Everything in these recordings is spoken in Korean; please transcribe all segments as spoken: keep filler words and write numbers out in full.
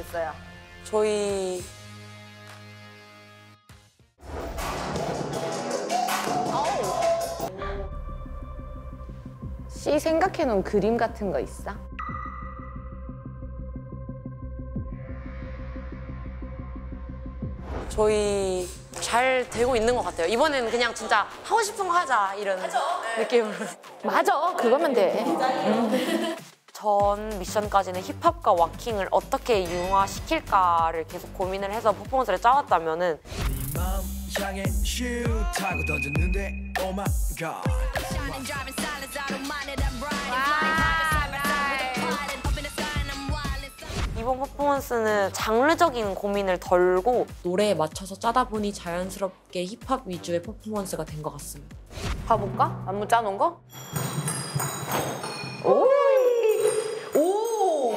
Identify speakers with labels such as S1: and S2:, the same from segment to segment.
S1: 있어요?
S2: 저희
S1: 씨 생각해놓은 그림 같은 거 있어?
S2: 저희 잘 되고 있는 것 같아요. 이번에는 그냥 진짜 하고 싶은 거 하자 이런 느낌으로.
S1: 맞아, 그거면 돼.
S2: 전 미션까지는 힙합과 와킹을 어떻게 융화시킬까를 계속 고민을 해서 퍼포먼스를 짜왔다면은
S3: 향해 슛 하고 던졌는데 oh my god.
S2: 이번 퍼포먼스는 장르적인 고민을 덜고 노래에 맞춰서 짜다 보니 자연스럽게 힙합 위주의 퍼포먼스가 된 것 같습니다.
S1: 봐볼까? 안무 짜놓은 거? 오! 오!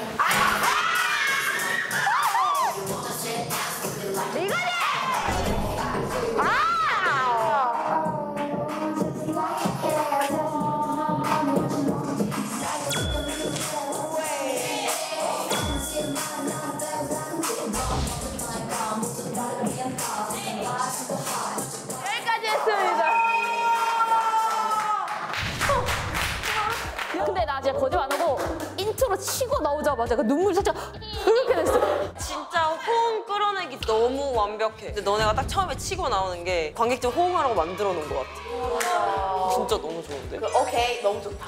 S1: 이거지! 아! 여기까지 했습니다. 근데 나 진짜 거짓말 안 하고 인트로 치고 나오자마자 그 눈물이 살짝 그렇게 됐어.
S2: 진짜 호응 끌어내기 너무 완벽해. 근데 너네가 딱 처음에 치고 나오는 게 관객들 호응하라고 만들어 놓은 것 같아. 진짜 너무 좋은데?
S1: 오케이, 너무 좋다.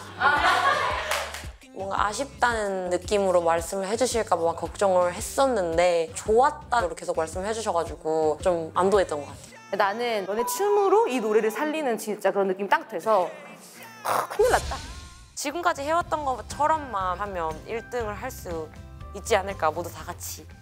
S2: 뭔가 아쉽다는 느낌으로 말씀을 해주실까 봐 걱정을 했었는데 좋았다고 계속 말씀을 해주셔가지고 좀 안도했던 것 같아요.
S1: 나는 너네 춤으로 이 노래를 살리는 진짜 그런 느낌이 딱 돼서 아, 큰일 났다.
S2: 지금까지 해왔던 것처럼만 하면 일 등을 할 수 있지 않을까, 모두 다 같이.